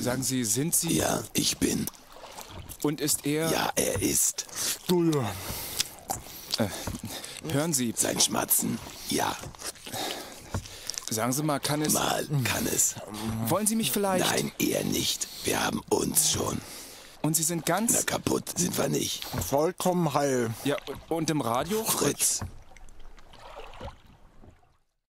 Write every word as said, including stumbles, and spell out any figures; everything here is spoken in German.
Sagen Sie, sind Sie... Ja, ich bin. Und ist er... Ja, er ist. Du ja. Äh, hören Sie... Sein Schmatzen, ja. Sagen Sie mal, kann es... Mal kann es. Wollen Sie mich vielleicht... Nein, eher nicht. Wir haben uns schon. Und Sie sind ganz... Na, kaputt sind wir nicht. Vollkommen heil. Ja, und im Radio? Fritz.